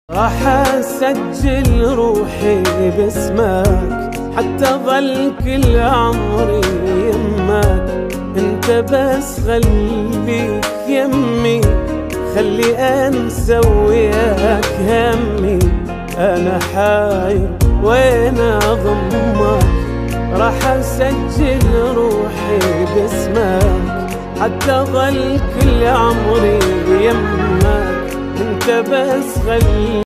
راح اسجل روحي باسمك حتى ظل كل عمري يمك. انت بس خليك يمي، خلي انسى وياك همي. انا حاير وين اضمك، راح اسجل روحي باسمك حتى ظل كل عمري يمك. انت بس خلي